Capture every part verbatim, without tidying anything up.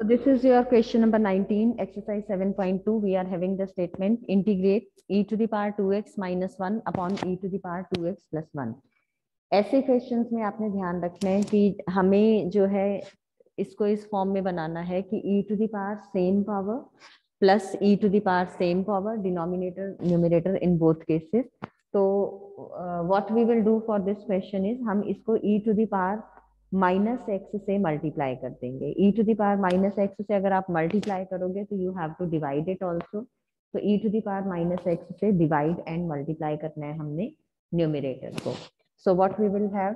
So this is your question number nineteen, exercise seven point two. We are having the statement integrate e to the power two x minus one upon e to the power two x plus one. ऐसे questions में आपने ध्यान रखना है कि हमें जो है इसको इस फॉर्म में बनाना है कि e to the power same power plus e to the power same power, denominator numerator in both cases. तो what we will do for this question is हम इसको e to the power minus x से multiply कर देंगे. e to the power minus x से अगर आप multiply करोगे तो you have to divide it also. तो e to the power minus x से डिवाइड एंड मल्टीप्लाई करना है हमने न्यूमरेटर को. So what we will have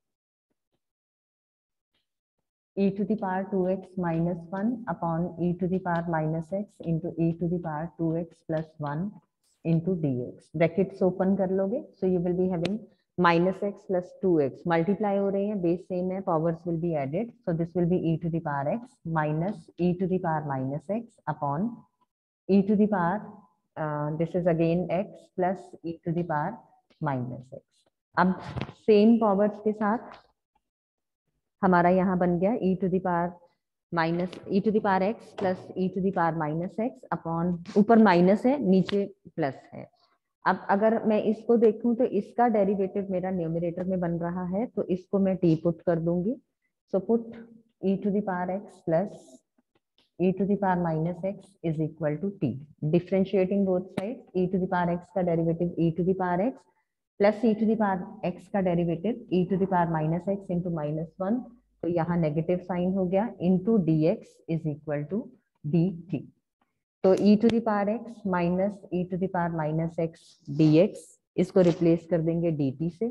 e to the power two x minus one upon e to the power minus x into e to the power two x plus one into dx. Brackets open कर लोगे. So you will be having minus x plus two x. Multiply हो रहे हैं, base same है, powers will be added. So this will be e to the power x minus e to the power minus x upon e to the power, uh, this is again x plus e to the power minus x. अब same powers के साथ हमारा यहाँ बन गया e to the power minus e to the power x plus e to the power minus x upon, ऊपर minus है नीचे प्लस है. अब अगर मैं इसको देखूं तो इसका डेरिवेटिव मेरा न्यूमरेटर में बन रहा है, तो इसको मैं t पुट कर दूंगी. So put e to the power x plus e to the power minus x is equal to t. Differentiating both sides, e to the power x का derivative e to the power x plus e to the power x का derivative e to the power minus x into minus one. तो यहाँ negative sign हो गया into dx is equal to dt. तो e to the power x minus e to the power minus x dx, इसको replace कर देंगे dt से.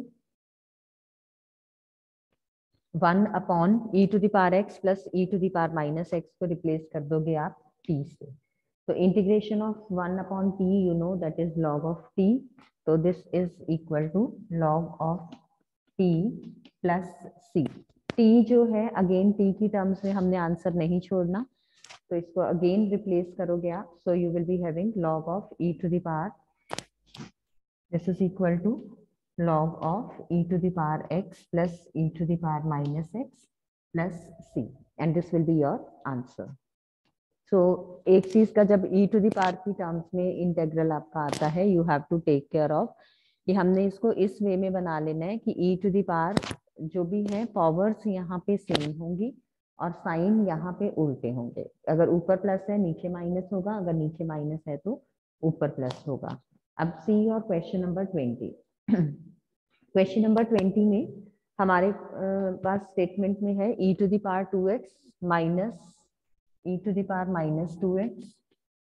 One upon e to the power x plus e to the power minus x को replace कर दोगे आप t से. तो integration of one upon t, you know that is log of t. तो this is equal to log of t plus c. t जो है again t की टर्म्स में हमने आंसर नहीं छोड़ना, तो इसको अगेन रिप्लेस करोगे आप. So you will be having log of e to the power, this is equal to log of e to the power x plus e to the power minus x plus c, and this will be your answer. So एक चीज का जब e to the power की terms में integral आपका आता है, you have to take care of कि हमने इसको इस वे में बना लेना है कि e to the power जो भी है पावर्स यहाँ पे सेम होंगी और साइन यहाँ पे उल्टे होंगे. अगर ऊपर प्लस है नीचे माइनस होगा, अगर नीचे माइनस है तो ऊपर प्लस होगा. अब सी और question number twenty. Question number twenty में हमारे पास स्टेटमेंट में है e to the power two x minus e to the power minus two x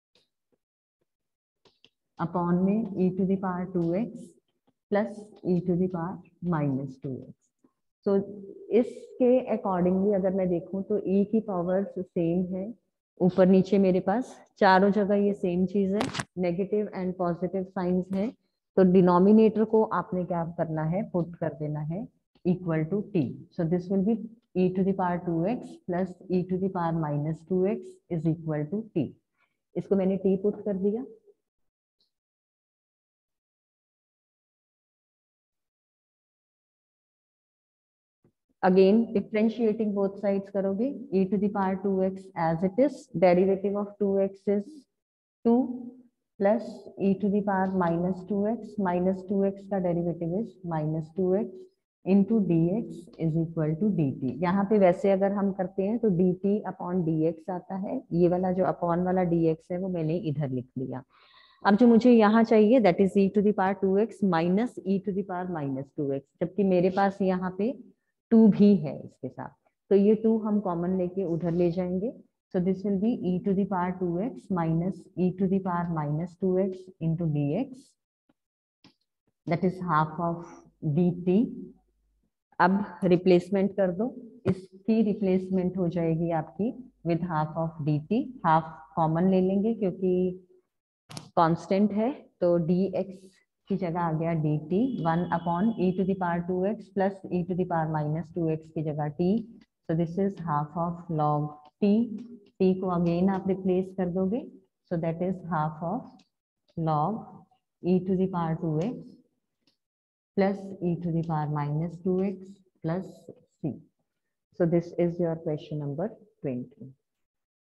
upon में e to the power two x plus e to the power minus two x. तो इसके accordingly अगर मैं देखूं तो e की powers same है, ऊपर नीचे मेरे पास चारों जगह ये सेम चीज है, नेगेटिव एंड पॉजिटिव साइंस है. तो डिनोमिनेटर को आपने क्या करना है, पुट कर देना है equal to t. So this will be e to the power two x plus e to the power minus two x is equal to t. इसको मैंने t पुट कर दिया. अगेन डिफरेंशिएटिंग बोथ साइड्स करोगे, e to the power two x as it is, derivative of two x is two plus e to the power minus two x, minus two x का derivative is minus two x into d x is equal to d t. यहाँ पे वैसे अगर हम करते हैं तो d t upon d x आता है, ये वाला जो अपॉन वाला डी एक्स है वो मैंने इधर लिख लिया. अब जो मुझे यहाँ चाहिए that is e to the power two x minus e to the power minus two x, जबकि मेरे पास यहाँ पे टू भी है इसके साथ, तो ये टू हम कॉमन लेके उधर ले जाएंगे. So this will be e to the power two x minus e to the power minus two x into dx, that is half of dt. अब रिप्लेसमेंट कर दो, इसकी रिप्लेसमेंट हो जाएगी आपकी with half of dt. Half common ले लेंगे क्योंकि कांस्टेंट है, तो dx की जगह आ गया dt. One upon e to the power two x plus e to the power minus two x की जगह t. So this is half of log t. t को अगेन आप रिप्लेस कर दोगे, so that is half of log e to the power two x plus e to the power minus two x plus c. So this is your question number twenty.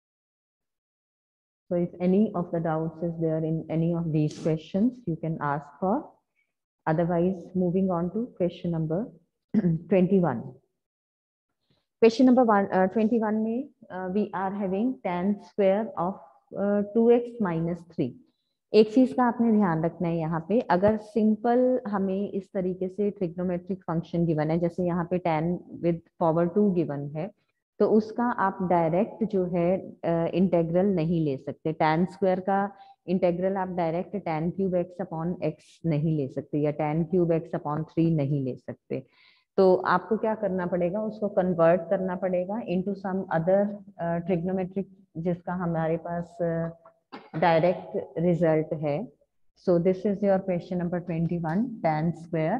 So if any of the doubts is there in any of these questions, you can ask for. Otherwise, moving on to question number twenty-one. Question number one, uh, twenty-one में uh, we are having tan square of uh, two x minus three. एक चीज का आपने ध्यान रखना है यहाँ पे, अगर सिंपल हमें इस तरीके से ट्रिग्नोमेट्रिक फंक्शन गिवन है, जैसे यहाँ पे tan with power two given है, तो उसका आप डायरेक्ट जो है इंटेग्रल uh, नहीं ले सकते. tan स्क्वायर का इंटेग्रल आप direct tan cube x upon x नहीं ले सकते, या tan cube x upon three नहीं ले सकते. तो आपको क्या करना पड़ेगा, उसको कन्वर्ट करना पड़ेगा इनटू सम अदर ट्रिग्नोमेट्रिक, जिसका हमारे पास डायरेक्ट uh, रिजल्ट है. So this is your question number twenty one, tan square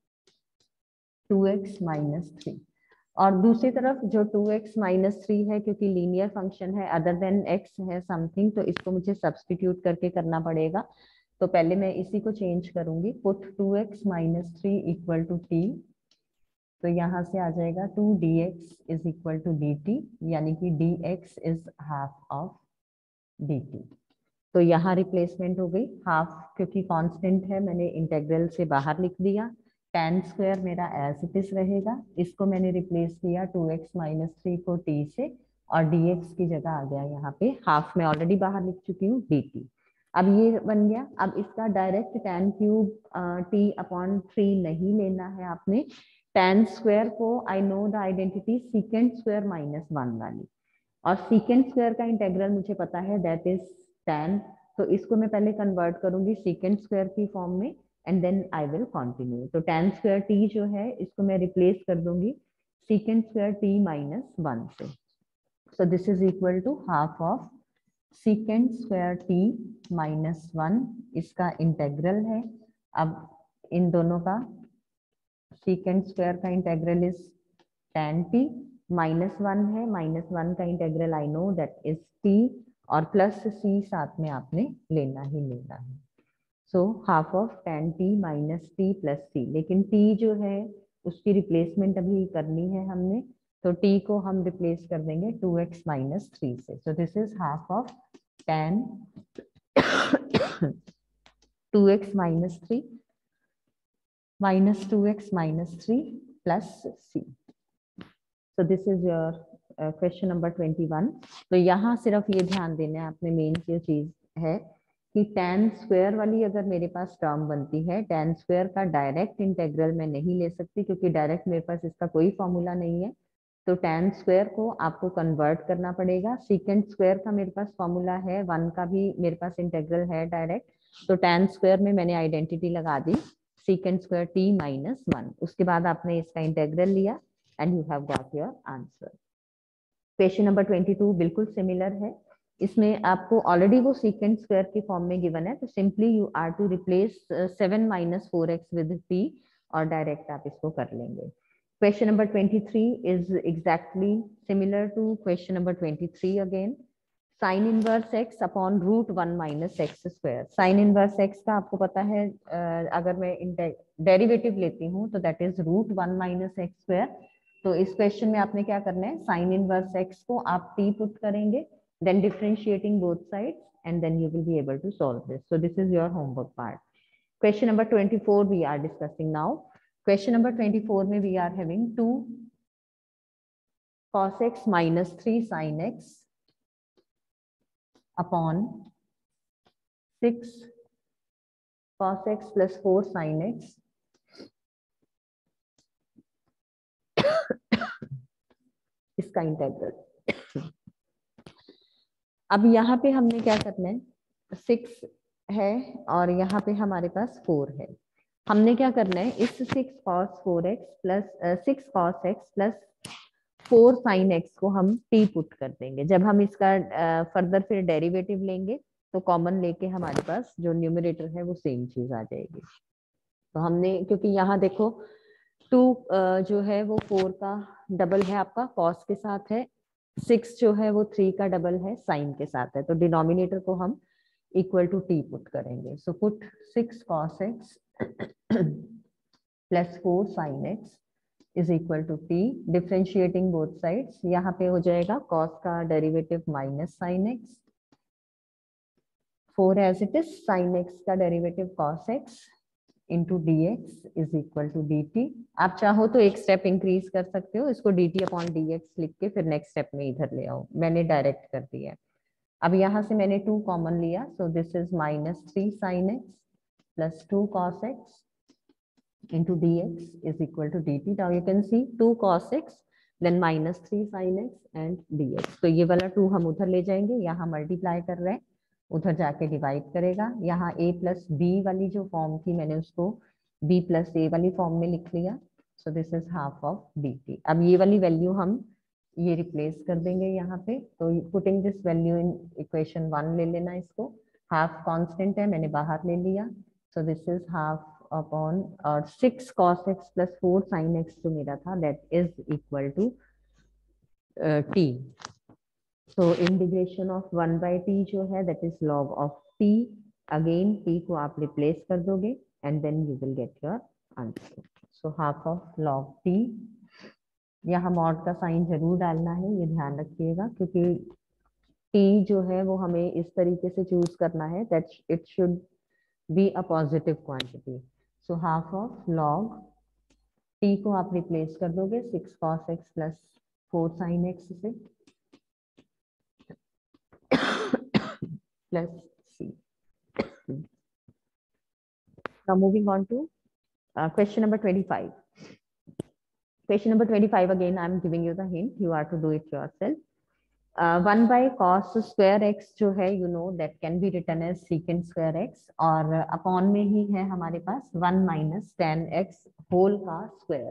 two x minus three. और दूसरी तरफ जो टू एक्स माइनस थ्री है, क्योंकि लीनियर फंक्शन है, अदर देन एक्स है समथिंग, तो इसको मुझे सब्स्टिट्यूट करके करना पड़ेगा. तो पहले मैं इसी को चेंज करूंगी. Put two x minus three equal to t. तो यहाँ से आ जाएगा two d x is equal to d t, यानी कि d x is half of d t. तो यहाँ रिप्लेसमेंट हो गई हाफ, क्योंकि कांस्टेंट है मैंने इंटेग्रल से बाहर लिख दिया. tan स्क्वायर मेरा एज इट इज रहेगा, इसको मैंने रिप्लेस किया टू एक्स माइनस थ्री को t से, और dx की जगह आ गया यहाँ पे हाफ में ऑलरेडी बाहर लिख चुकी हूँ dt. अब ये बन गया. अब इसका direct tan cube t upon three नहीं लेना है आपने. tan स्क्वायर को I know the identity secant square minus one वाली, और सीकेंड स्क्वायर का इंटेग्रल मुझे पता है दैट इज tan. तो इसको मैं पहले कन्वर्ट करूंगी सीकेंड स्क्वायर की फॉर्म में, and then I will continue. तो tan स्क्वायर t जो है इसको मैं रिप्लेस कर दूंगी secant square t minus one से. So this is equal to half of secant square t minus one, इसका इंटेग्रल है. अब इन दोनों का सीकेंड स्क्वायर का integral is tan t, minus one है, माइनस वन का integral I know that is t, और प्लस c साथ में आपने लेना ही लेना है. So half of tan t minus t plus c. लेकिन t जो है उसकी रिप्लेसमेंट अभी करनी है हमने, तो t को हम रिप्लेस कर देंगे टू एक्स माइनस थ्री से. So this is half of tan two x minus three minus two x minus three plus c. So this is your uh, question number twenty one. तो यहाँ सिर्फ ये ध्यान देना है आपने, मेन जो चीज है कि tan स्क्वायर वाली अगर मेरे पास टर्म बनती है, tan स्क्वायर का डायरेक्ट इंटेग्रल मैं नहीं ले सकती, क्योंकि डायरेक्ट मेरे पास इसका कोई फॉर्मूला नहीं है. तो tan स्क्वायर को आपको कन्वर्ट करना पड़ेगा. सीकेंड स्क्वायर का मेरे पास फॉर्मूला है, वन का भी मेरे पास इंटेग्रल है डायरेक्ट. तो tan स्क्वायर में मैंने आइडेंटिटी लगा दी secant square t minus one. उसके बाद आपने इसका इंटेग्रल लिया and you have got your answer. Question number twenty two बिल्कुल सिमिलर है. इसमें आपको ऑलरेडी वो secant स्क्वायर की फॉर्म में गिवन है, तो simply you are to replace seven minus four x with t, और डायरेक्ट आप इसको कर लेंगे. Question number twenty three is exactly similar to question number twenty three again. Sine inverse x upon root one minus x square. Sine inverse x का आपको पता है, अगर मैं डेरिवेटिव लेती हूँ तो that is root one minus x square. तो इस क्वेश्चन में आपने क्या करना है, साइन इनवर्स एक्स को आप t पुट करेंगे, then differentiating both sides, and then you will be able to solve this. So this is your homework part. Question number twenty four we are discussing now. Question number twenty four में we are having two cos x minus three sin x upon six cos x plus four sin x इसका इंटेग्रल. अब यहाँ पे हमने क्या करना है, सिक्स है और यहाँ पे हमारे पास फोर है. हमने क्या करना है, इस six cos four x plus six cos x plus four sine x को हम t पुट कर देंगे. जब हम इसका फर्दर uh, फिर डेरिवेटिव लेंगे तो कॉमन लेके हमारे पास जो न्यूमरेटर है वो सेम चीज आ जाएगी. तो हमने, क्योंकि यहाँ देखो टू uh, जो है वो फोर का डबल है आपका cos के साथ है, सिक्स जो है वो थ्री का डबल है साइन के साथ है, तो डिनोमिनेटर को हम इक्वल टू t पुट करेंगे. So put six cos x plus four sine x is equal to t, differentiating both sides. यहाँ पे हो जाएगा cos का derivative minus sine x four as it is, sine x का derivative cos x into d x is equal to d t. आप चाहो तो एक स्टेप इंक्रीज कर सकते हो, इसको d t upon d x लिख के फिर नेक्स्ट स्टेप में इधर ले आओ, मैंने डायरेक्ट कर दिया है। अब यहाँ से मैंने टू कॉमन लिया, so this is minus three sine x plus two cos x into dx is equal to dt. Now you can see two cos x then minus three sin x and dx. तो ये वाला to हम उधर ले जाएंगे, यहाँ multiply कर रहे हैं, उधर जाके डिवाइड करेगा। यहाँ a प्लस बी वाली जो फॉर्म थी मैंने उसको b प्लस ए वाली फॉर्म में लिख लिया। So this is half of dt। अब ये वाली वैल्यू हम ये रिप्लेस कर देंगे यहाँ पे, तो putting this value in equation one ले लेना इसको। हाफ कांस्टेंट है, मैंने बाहर ले लिया। So this is half upon और six cos x plus four sine x जो मेरा था that is equal to t. So integration of one by t जो है that is log of t. Again t को आप रिप्लेस कर दोगे and then you will get your answer. So half of log t, यहाँ mod का sign जरूर डालना है, ये ध्यान रखिएगा, क्योंकि टी जो है वो हमें इस तरीके से चूज करना है that it should be a positive quantity. So half of log t को आप रिप्लेस कर दोगे six cos x plus four sine x से plus c. Now moving on to uh, question number twenty-five. Question number twenty-five, again I am giving you the hint, you are to do it yourself. Uh, one by cos square x जो है you know that can be written as secant square x, और upon में ही है हमारे पास one minus ten x whole का square.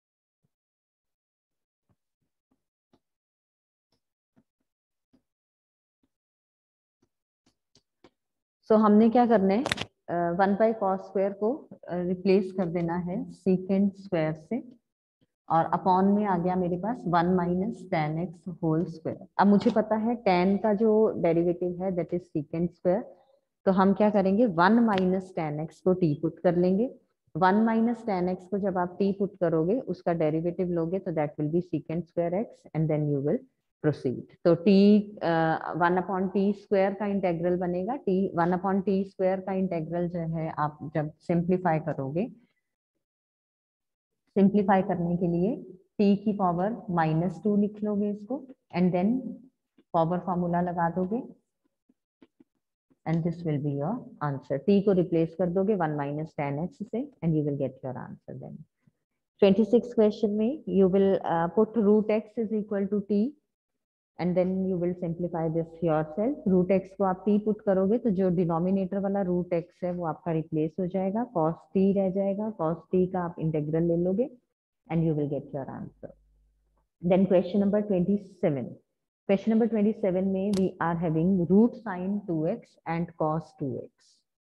So so, हमने क्या करना है, वन बाई कॉस स्क्वायर को रिप्लेस uh, कर देना है सीकेंट स्क्वायर से, और अपॉन में आ गया मेरे पास one minus ten x whole square. अब मुझे पता है टेन का जो डेरिवेटिव है दैट इज सीकेंट स्क्वायर, तो हम क्या करेंगे वन माइनस टेन एक्स को टी पुट कर लेंगे। वन माइनस टेन एक्स को जब आप टी पुट करोगे उसका डेरिवेटिव लोगे तो that will be secant square x and then you will proceed. तो t one upon t square का इंटेग्रल बनेगा, t one upon t square का इंटेग्रल जो है आप जब सिंप्लीफाई करोगे, सिंप्लीफाई करने के लिए t की पावर माइनस टू लिख लोगे इसको एंड देन पावर फॉर्मूला लगा दोगे and this will be your answer. t को रिप्लेस कर दोगे वन माइनस टेन एक्स से and you will get your answer. Then twenty six question में you will put root x is equal to t and then you will simplify this yourself. Root x को आप t put करोगे तो जो denominator वाला root x है वो आपका रिप्लेस हो जाएगा, cos t रह जाएगा, cos t का आप इंटीग्रल ले लोगे and you will get your answer. Then question number twenty-seven. Question number twenty-seven में we are having root sin two x and cos two x.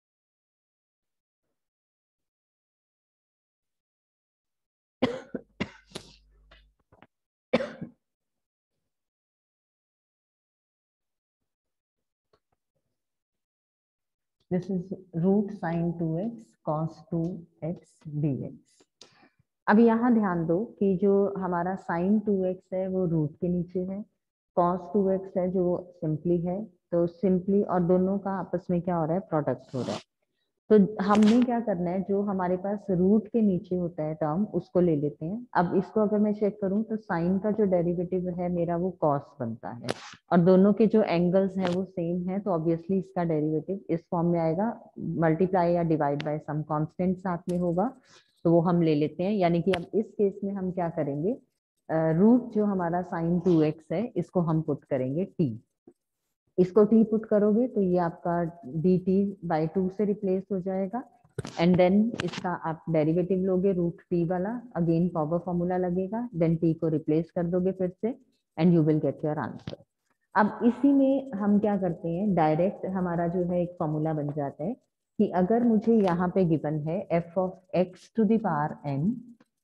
This is root sin two x cos two x dx. अब यहाँ ध्यान दो कि जो हमारा sin to x है वो रूट के नीचे है, cos टू एक्स है जो सिंपली है, तो सिंपली और दोनों का आपस में क्या हो रहा है प्रोडक्ट हो रहा है। तो हमने क्या करना है, जो हमारे पास रूट के नीचे होता है टर्म उसको ले लेते हैं। अब इसको अगर मैं चेक करूं तो साइन का जो डेरिवेटिव है मेरा वो कॉस बनता है और दोनों के जो एंगल्स हैं वो सेम है, तो ऑब्वियसली इसका डेरिवेटिव इस फॉर्म में आएगा, मल्टीप्लाई या डिवाइड बाय सम कांस्टेंट साथ में होगा, तो वो हम ले लेते हैं। यानी कि अब इस केस में हम क्या करेंगे, रूट जो हमारा साइन टू एक्स है इसको हम पुट करेंगे टी। इसको टी पुट करोगे तो ये आपका डी टी बाई टू से रिप्लेस हो जाएगा एंड देन इसका आप डेरिवेटिव लोगे रूट टी वाला, अगेन पावर फॉर्मूला लगेगा, देन टी को रिप्लेस कर दोगे फिर से and you will get your answer. अब इसी में हम क्या करते हैं, डायरेक्ट हमारा जो है एक फॉर्मूला बन जाता है कि अगर मुझे यहाँ पे गिवन है f of x to the power n,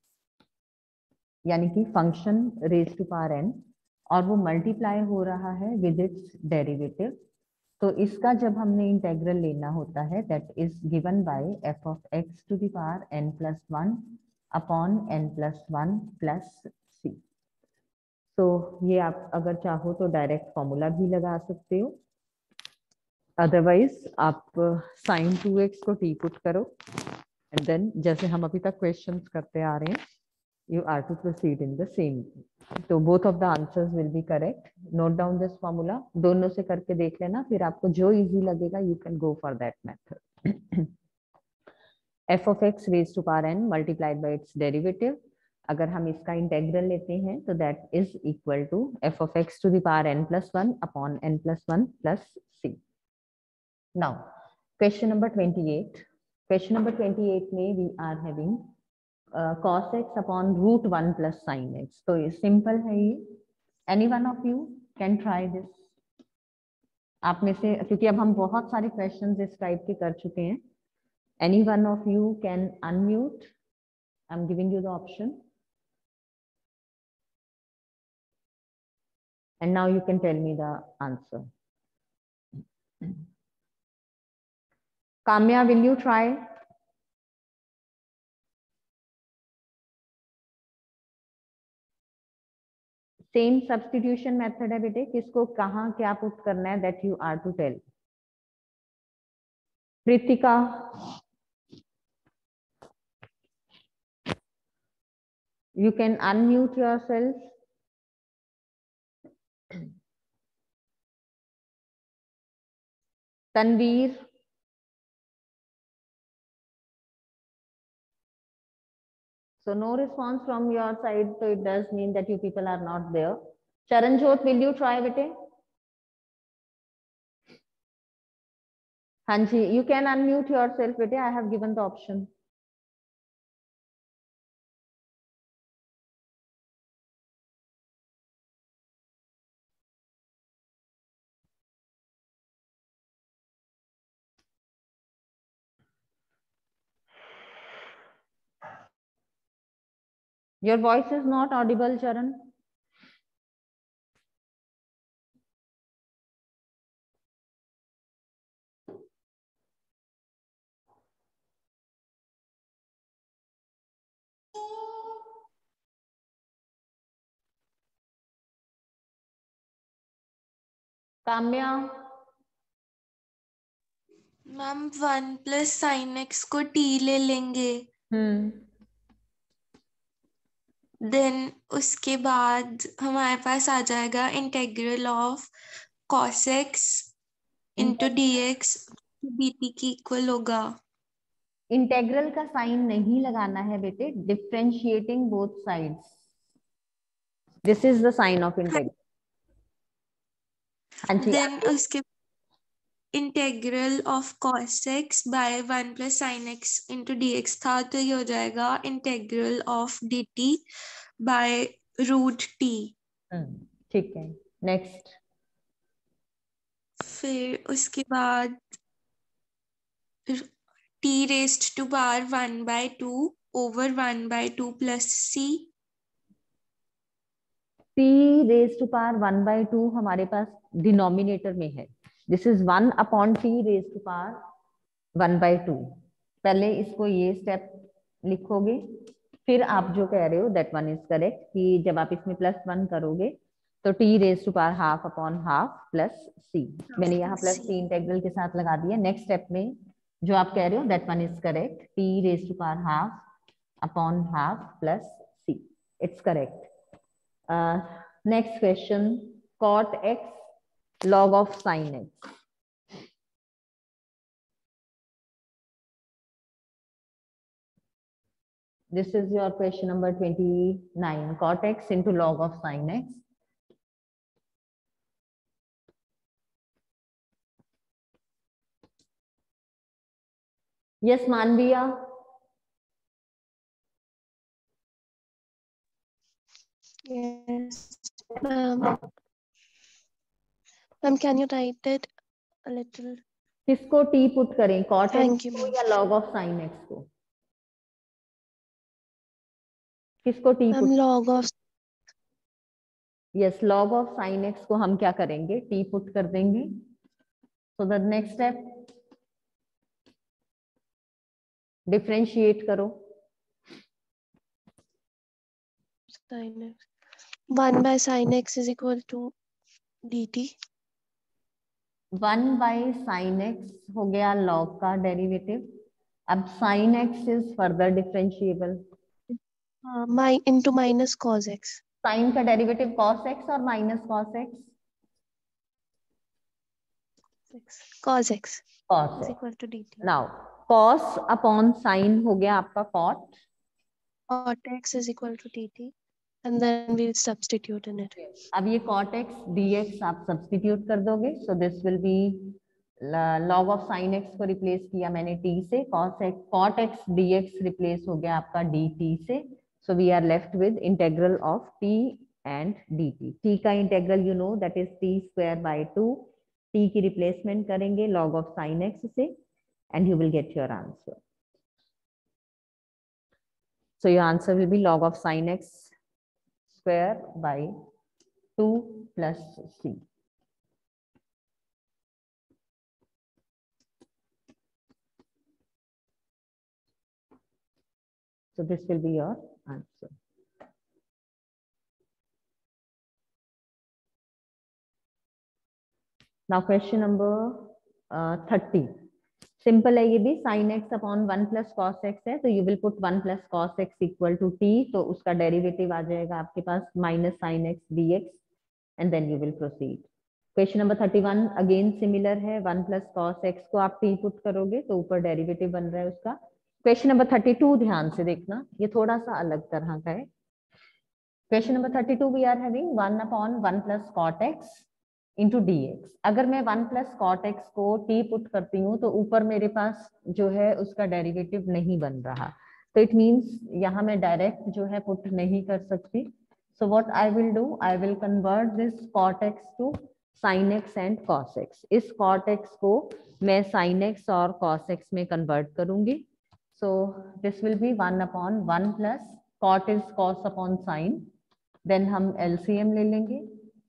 यानी कि function raise to power n, और वो मल्टीप्लाई हो रहा है विद इट्स डेरिवेटिव, तो इसका जब हमने इंटेग्रल लेना होता है that is given by f of x to the power n plus one upon n plus one plus c. तो ये आप अगर चाहो तो डायरेक्ट फॉर्मूला भी लगा सकते हो। अदरवाइज आप साइन टू एक्स को टी पुट करो एंड देन जैसे हम अभी तक क्वेश्चंस करते आ रहे हैं you are to proceed in the same way. तो both of the answers will be correct. Note down this formula. दोनों से करके देख लेना, फिर आपको जो easy लगेगा you can go for that method. f of x raised to power n multiplied by its derivative. अगर हम इसका इंटेग्रल लेते हैं तो that is equal to f of x to the power n plus one upon n plus one plus c. Now, question number twenty-eight. Question number twenty-eight में we are having cos x upon root one plus sin x. तो ये simple है ये. Any one of you can try this. आप में से, क्योंकि अब हम बहुत सारे क्वेश्चंस इस टाइप के कर चुके हैं. Any one of you can unmute. I'm giving you the option. And now you can tell me the answer. Kamya, will you try? Same substitution method है बेटे, किसको कहाँ क्या पुट करना है that you are to tell. Kritika, you can unmute yourself. Tanveer, so no response from your side, so it does mean that you people are not there. Charanjot, will you try bete? Hanji, you can unmute yourself bete, I have given the option. Your voice is not audible, Charan. Kamya, ma'am one plus sine x को t ले लेंगे. हम्म then उसके बाद हमारे पास आ जाएगा integral of cos x into d x d t की इक्वल होगा. इंटेग्रल का साइन नहीं लगाना है बेटे, differentiating both sides. This is the sign of integral. Then उसके integral of cos x by one plus sine x into d x था, तो ये हो जाएगा integral of d t by root t. ठीक है, नेक्स्ट. फिर उसके बाद t raised to power one by to over one by two plus c. T raise to power one by two हमारे पास डिनोमिनेटर में है. This is one upon t raise to power one by two. पहले इसको ये step लिखोगे, फिर आप जो कह रहे हो दैट वन इज करेक्ट, कि जब आप इसमें प्लस वन करोगे तो t raise to power half upon half plus c. मैंने यहाँ प्लस सी इंटेग्रल के साथ लगा दिया. नेक्स्ट स्टेप में जो आप कह रहे हो that one is correct, t raise to power half upon half plus c. It's correct. Uh, next question, cot x log of sin x. This is your question number twenty-nine, cot x into log of sin x. Yes, Manviya. Yes, ma'am. Ma'am, can you write it a little? किसको t put करें, cot Thank x you, को ma'am. या log of sin x को? किसको t Ma'am, put? log of. Yes, log of sin x को हम क्या करेंगे, t पुट कर देंगे. So the next step, differentiate करो. Sin x. one by sin x is equal to dt. One by sine x हो गया log का डेरिवेटिव। अब sine x is further differentiable. Uh, my into minus cos x. Sine का derivative cos x और minus cos x। Cos x cos is x। equal to dt. Now cos upon sine हो गया आपका cot। Cot x is equal to dt, and then we'll substitute in it. अब ये cot x dx आप substitute कर दोगे, so this will be log of sin x को replace किया मैंने t से, cos x cot x dx रिप्लेस हो गया आपका dt से। So we are left with integral of t and dt। t का integral you know that is t square by two. t की रिप्लेसमेंट करेंगे log of sin x से and you will get your answer. So your answer will be log of sin x square by two plus c. So this will be your answer. Now question number uh, thirty. Simple है ये भी, sine x upon one plus cos x है, तो you will put one plus cos x equal to t, तो उसका derivative आ जाएगा आपके पास minus sine x d x and then you will proceed. Question number thirty one again similar है, one plus cos x को आप t put करोगे तो ऊपर डेरिवेटिव बन रहा है उसका। क्वेश्चन नंबर थर्टी टू ध्यान से देखना, ये थोड़ा सा अलग तरह का है। Question number thirty two we are having one upon one plus cot x into d x. अगर मैं वन प्लस कॉट एक्स को टी पुट करती हूँ तो ऊपर मेरे पास जो है उसका डेरिवेटिव नहीं बन रहा, तो इट मीन्स यहाँ मैं डायरेक्ट जो है पुट नहीं कर सकती। So what I will do, I will convert this cot x to sine x and cos x. इस कॉट एक्स को मैं साइन एक्स और कॉस एक्स में कन्वर्ट करूंगी। So this will be one upon one plus cot is cos upon sine, देन हम LCM ले लेंगे।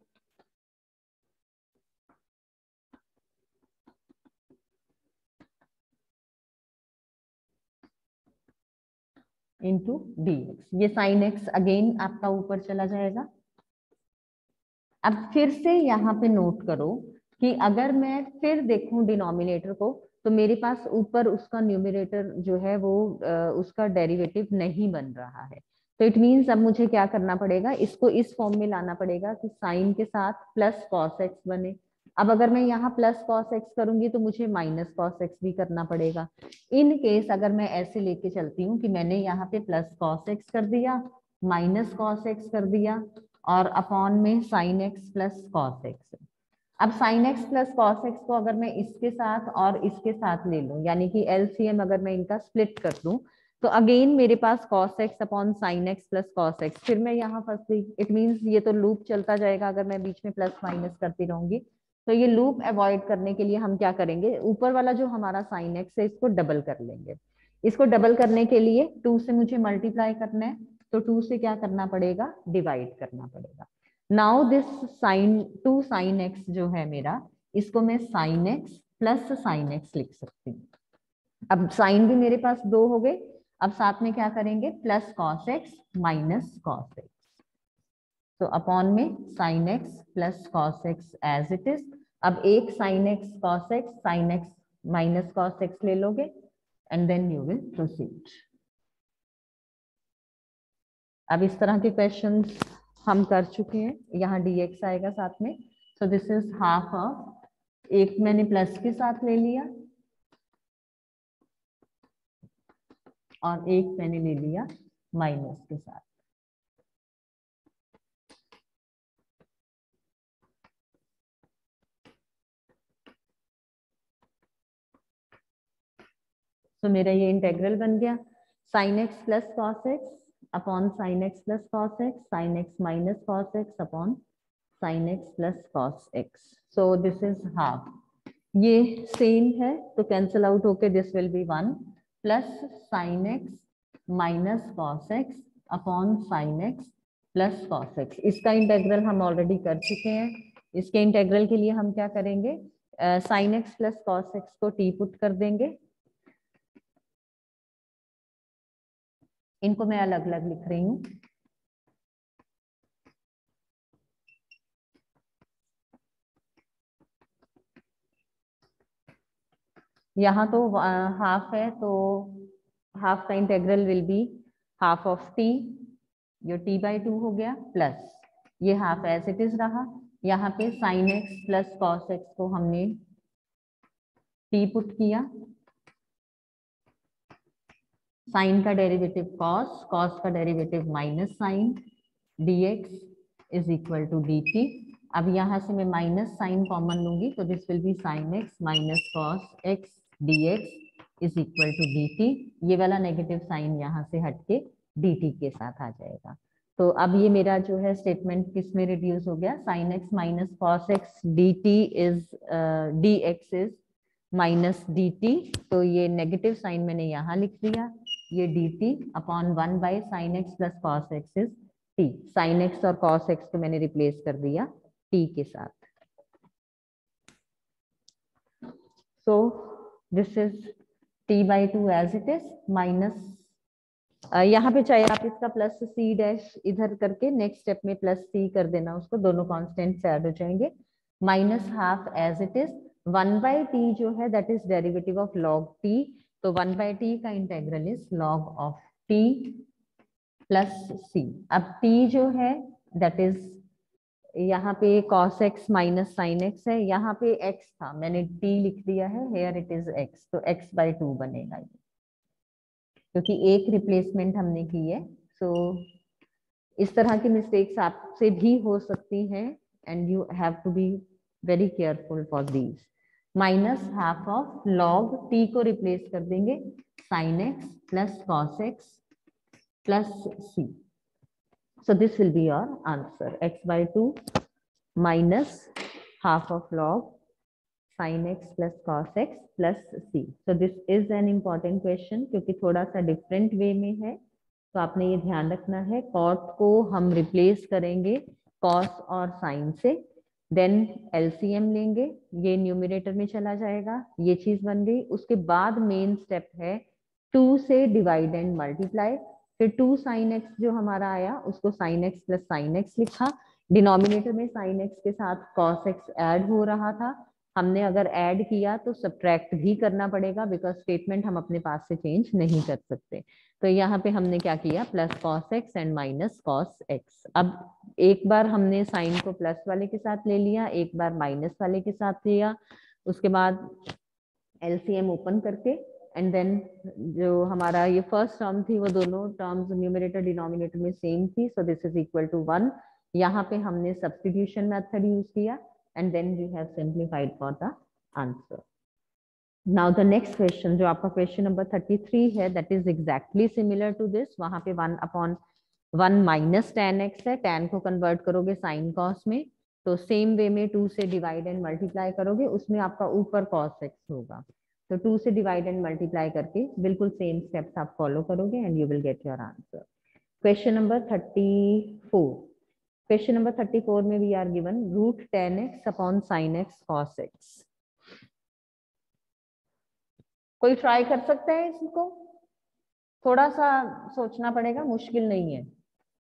इंटू डी एक्स, ये साइन एक्स अगेन आपका ऊपर चला जाएगा। अब फिर से यहाँ पे नोट करो कि अगर मैं फिर देखूं डिनोमिनेटर को, तो मेरे पास ऊपर उसका न्यूमरेटर जो है वो उसका डेरिवेटिव नहीं बन रहा है, तो इट मीन्स अब मुझे क्या करना पड़ेगा, इसको इस फॉर्म में लाना पड़ेगा कि साइन के साथ प्लस कॉस एक्स बने। अब अगर मैं यहाँ प्लस कॉस एक्स करूंगी तो मुझे माइनस कॉस एक्स भी करना पड़ेगा। इन केस अगर मैं ऐसे लेके चलती हूँ कि मैंने यहाँ पे प्लस कॉस एक्स कर दिया, माइनस कॉस एक्स कर दिया और अपॉन में sine x plus cos x. अब sine x plus cos x को अगर मैं इसके साथ और इसके साथ ले लूं, यानी कि एलसीएम अगर मैं इनका स्प्लिट कर दूं, तो अगेन मेरे पास cos x upon sine x plus cos x, फिर मैं यहाँ फंस गई। इट मीन्स ये तो लूप चलता जाएगा अगर मैं बीच में प्लस माइनस करती रहूंगी। तो ये लूप अवॉइड करने के लिए हम क्या करेंगे, ऊपर वाला जो हमारा साइन एक्स है इसको डबल कर लेंगे। इसको डबल करने के लिए टू से मुझे मल्टीप्लाई करना है, तो टू से क्या करना पड़ेगा, डिवाइड करना पड़ेगा। Now this sine two sine x जो है मेरा, इसको मैं sine x plus sine x लिख सकती हूँ। अब साइन भी मेरे पास दो हो गए, अब साथ में क्या करेंगे, plus cos x minus cos x, तो अपॉन में sine x plus cos x as it is. अब एक sine x cos x, sine x minus cos x ले लोगे and then you will proceed. अब इस तरह के क्वेश्चंस हम कर चुके हैं, यहाँ dx आएगा साथ में। So this is half of, एक मैंने प्लस के साथ ले लिया और एक मैंने ले लिया माइनस के साथ। तो so, मेरा ये इंटेग्रल बन गया sine x plus cos x upon sine x plus cos x, sine x minus cos x upon sine x plus cos x. So this is half, ये सेम है तो कैंसिल आउट होके this will be one plus sine x minus cos x upon sine x plus cos x. इसका integral हम already कर चुके हैं। इसके इंटेग्रल के लिए हम क्या करेंगे, sine x plus cos x को टी पुट कर देंगे। इनको मैं अलग अलग लिख रही हूँ। यहाँ तो हाफ है, तो हाफ का integral will be half of t, जो टी बाई टू हो गया, प्लस ये हाफ एज इट इज रहा। यहाँ पे sine x plus cos x को हमने टी पुट किया, साइन का डेरिवेटिव कॉस, कॉस का derivative minus sine, dx is equal to dt। अब यहाँ से मैं माइनस साइन कॉमन लूंगी, तो this will be sine x minus cos x dx is equal to dt। ये वाला नेगेटिव साइन यहाँ से हटके dt के साथ आ जाएगा। तो अब ये मेरा जो है स्टेटमेंट किस में रिड्यूस हो गया, sine x minus cos x dt is dx is minus dt। तो ये नेगेटिव साइन मैंने यहाँ लिख दिया, ये dt upon one by sine x plus cos x is t। Sine x और कॉस एक्स को मैंने रिप्लेस कर दिया t के साथ। So this is t by two as it is minus, यहाँ पे चाहे आप इसका प्लस c डैश इधर करके नेक्स्ट स्टेप में प्लस c कर देना, उसको दोनों कांस्टेंट से ऐड हो जाएंगे, minus half as it is one by t जो है that is derivative of log t। तो वन बाई टी का integral is log of t plus c. अब t जो है दैट इज यहाँ पे cos x minus sine x है, यहाँ पे x था मैंने t लिख दिया है, हेयर इट इज x, तो x बाई टू बनेगा ये, क्योंकि एक रिप्लेसमेंट हमने की है। सो so, इस तरह की मिस्टेक्स आपसे भी हो सकती हैं and you have to be very careful for these. Minus half of log t को रिप्लेस कर देंगे sine x plus cos x plus c. So this will be your answer, x by two minus half of log sine x plus cos x plus c. So this is an important question, क्योंकि थोड़ा सा different way में है, तो आपने ये ध्यान रखना है। कॉट को हम रिप्लेस करेंगे कॉस और साइन से, देन एलसीएम लेंगे, ये न्यूमरेटर में चला जाएगा, ये चीज बन गई। उसके बाद मेन स्टेप है टू से डिवाइड एंड मल्टीप्लाई, फिर टू साइन एक्स जो हमारा आया उसको sine x plus sine x लिखा, डिनोमिनेटर में साइन एक्स के साथ कॉस एक्स ऐड हो रहा था, हमने अगर ऐड किया तो सब्ट्रैक्ट भी करना पड़ेगा, बिकॉज स्टेटमेंट हम अपने पास से चेंज नहीं कर सकते। तो यहाँ पे हमने क्या किया, plus cos x and minus cos x. अब एक बार हमने साइन को प्लस वाले के साथ ले लिया, एक बार माइनस वाले के साथ लिया, उसके बाद एलसीएम ओपन करके एंड देन जो हमारा ये फर्स्ट टर्म थी वो दोनों टर्म्स न्यूमरेटर डिनोमिनेटर में सेम थी, so this is equal to one. यहाँ पे हमने सब्स्टिट्यूशन मेथड यूज किया and then we have simplified for the answer. Now the next question जो आपका question number थर्टी थ्री है, that is exactly similar to this। वहां पे one upon one minus ten x है, tan को convert करोगे sine cos में, तो सेम वे में टू से डिवाइड एंड मल्टीप्लाई करोगे, उसमें आपका ऊपर कॉस एक्स होगा, तो टू से डिवाइड एंड मल्टीप्लाई करके बिल्कुल सेम स्टेप्स आप फॉलो करोगे and you will get your answer. Question number thirty four, question number thirty four में we are given root tan x upon sine x cos x. कोई try कर सकता है इसको, थोड़ा सा सोचना पड़ेगा, मुश्किल नहीं है।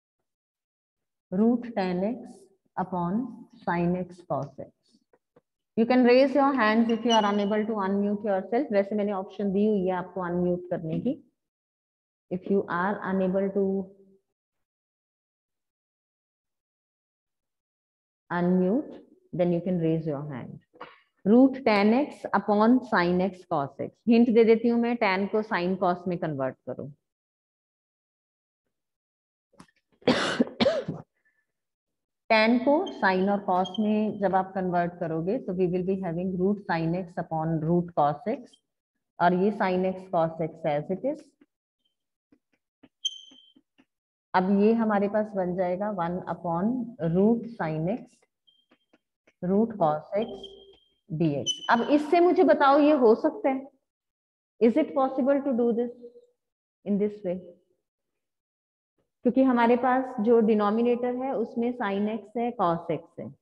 Root tan x upon sine x cos x. You can raise your hands if you are unable to unmute yourself. वैसे मैंने ऑप्शन दी हुई है आपको अनम्यूट करने की, if you are unable to unmute then you can raise your hand। Root tan x upon sine x cos x, hint दे देती हूँ मैं, टेन को साइन कॉस में कन्वर्ट करो। टेन को साइन और कॉस में जब आप कन्वर्ट करोगे तो we will be having root sine x upon root cos x, और ये sine x cos x as it is. अब ये हमारे पास बन जाएगा one upon root sine x root cos x dx। अब इससे मुझे बताओ ये हो सकता है, is it possible to do this in this way? क्योंकि हमारे पास जो डिनोमिनेटर है उसमें साइन एक्स है कॉस एक्स है,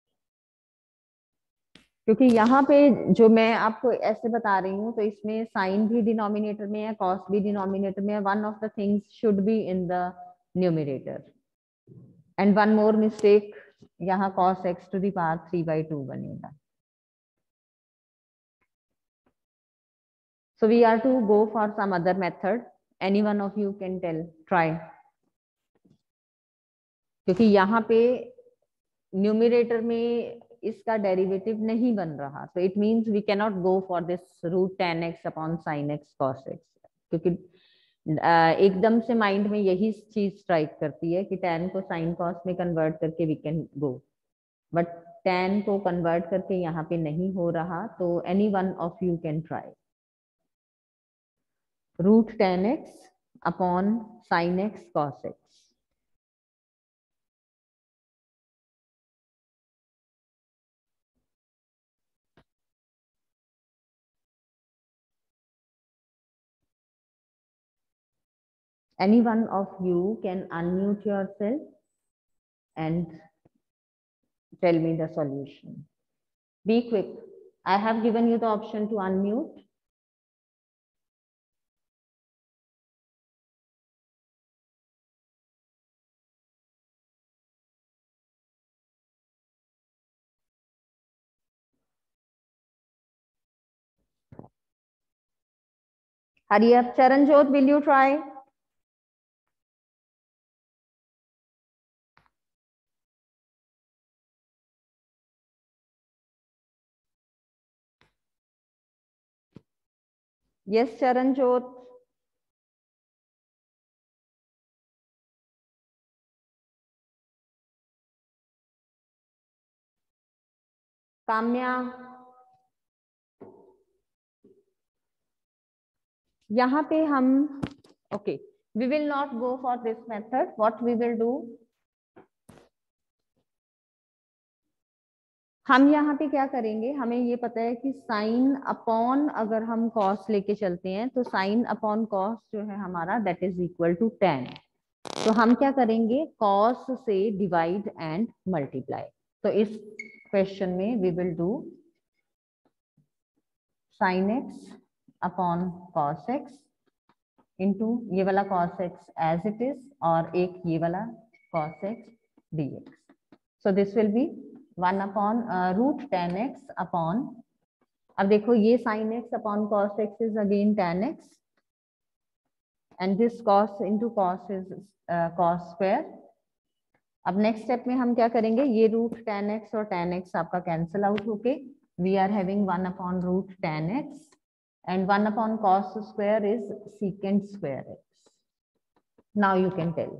क्योंकि यहाँ पे जो मैं आपको ऐसे बता रही हूँ तो इसमें साइन भी डिनोमिनेटर में है, कॉस भी डिनोमिनेटर में है, one of the things should be in the numerator. And one more mistake, यहाँ cos x to the power three by two बनेगा। So we are to go for some other method. Any one of you can tell, try. क्योंकि यहाँ पे numerator में इसका derivative नहीं बन रहा, तो it means we can not go for this root tan x upon sine x cos x, क्योंकि एकदम से माइंड में यही चीज स्ट्राइक करती है कि टेन को साइन कॉस में कन्वर्ट करके we can go, but tan को कन्वर्ट करके यहाँ पे नहीं हो रहा, तो any one of you can try. Root tan x upon sine x cos x. Any one of you can unmute yourself and tell me the solution. Be quick. I have given you the option to unmute. Hurry up. Charanjot, will you try? Yes, Charanjot. Kamya. यहाँ पे हम okay, we will not go for this method. What we will do, हम यहाँ पे क्या करेंगे, हमें ये पता है कि साइन अपॉन अगर हम कॉस लेके चलते हैं तो साइन अपॉन कॉस जो है हमारा that is equal to tan. तो हम क्या करेंगे, कॉस से डिवाइड एंड मल्टीप्लाई. तो इस क्वेश्चन में we will do sine x upon cos x into ये वाला cos x as it is और एक ये वाला cos x d x. So this will be one upon root tan x upon, अब देखो ये sine x upon cos x is again tan x and this cos into cos is cos square. अब next step में हम क्या करेंगे, ये root tan x और टेन एक्स आपका कैंसिल आउट होके we are having one upon root tan x and one upon cos square is secant square x. Now you can tell.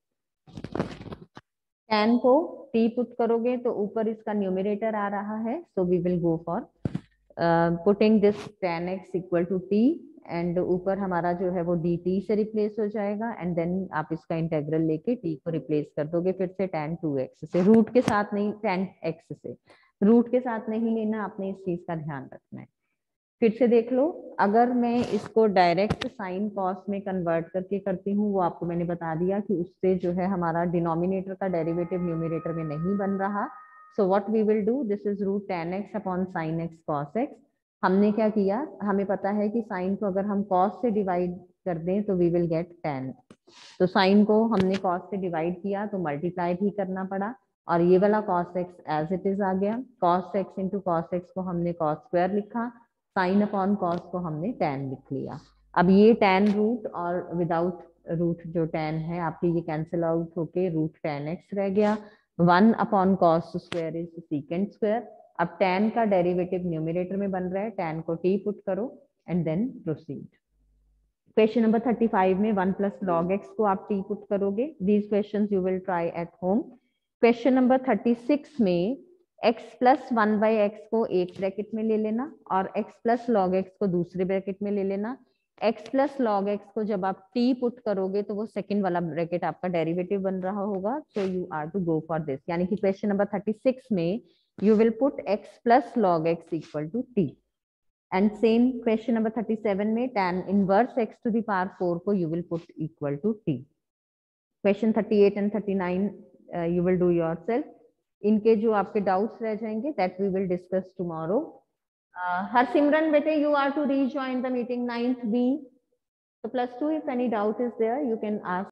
tan को t put करोगे तो ऊपर इसका numerator आ रहा है, so we will go for uh, putting this tan x equal to t and ऊपर हमारा जो है वो dt से रिप्लेस हो जाएगा and then आप इसका इंटेग्रल लेके t को रिप्लेस कर दोगे फिर से tan टू एक्स से, रूट के साथ नहीं, tan x से रूट के साथ नहीं लेना, आपने इस चीज का ध्यान रखना है. फिर से देख लो, अगर मैं इसको डायरेक्ट साइन कॉस में कन्वर्ट करके करती हूँ, वो आपको मैंने बता दिया कि उससे जो है हमारा डिनोमिनेटर का डेरिवेटिव न्यूमरेटर में नहीं बन रहा. So what we will do, this is root tan x upon sine x cos x. हमने क्या किया, हमें पता है कि साइन को अगर हम कॉस से डिवाइड कर दें तो वी विल गेट टेन. तो साइन को हमने कॉस से डिवाइड किया तो मल्टीप्लाई भी करना पड़ा और ये वाला cos x as it is आ गया. Cos x into cos x को हमने कॉस स्क्वायर लिखा, साइन अपॉन कॉस को हमने टेन लिख लिया. अब ये टेन रूट और विदाउट रूट जो टेन है आपकी ये कैंसिल आउट होके रूट टेन एक्स रह गया. One upon cos square is secant square. अब टेन का डेरिवेटिव न्यूमरेटर में बन रहा है, टेन को टी पुट करो and then proceed. Question number thirty five में वन प्लस लॉग एक्स को आप टी पुट करोगे. These question you will try at home. Question number thirty six में x plus one by x को एक bracket में ले लेना और x प्लस लॉग एक्स को दूसरे ब्रैकेट में ले लेना. x प्लस लॉग एक्स को जब आप t पुट करोगे तो वो सेकंड वाला ब्रैकेट आपका डेरिवेटिव बन रहा होगा. So you are to go for this, यानी कि क्वेश्चन नंबर थर्टी सिक्स में you will put x plus log x equal to t and same question number thirty seven में tan inverse x to the power four को you will put equal to t. Question thirty eight and thirty nine you will do yourself. इनके जो आपके doubts रह जाएंगे that we will discuss tomorrow. Harsimran बेटे you are to rejoin the meeting ninth B. So plus two, if any doubt is there, you can ask.